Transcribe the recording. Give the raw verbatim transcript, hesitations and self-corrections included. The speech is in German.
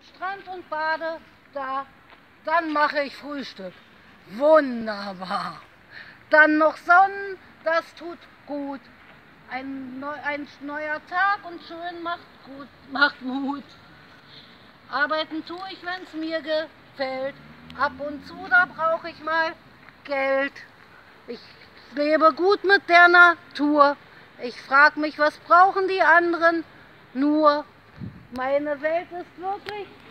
Strand und bade da. Dann mache ich Frühstück. Wunderbar. Dann noch Sonnen, das tut gut. Ein, neu, ein neuer Tag und schön macht gut, macht Mut. Arbeiten tue ich, wenn es mir gefällt. Ab und zu, da brauche ich mal Geld. Ich lebe gut mit der Natur. Ich frage mich, was brauchen die anderen? Nur, meine Welt ist wirklich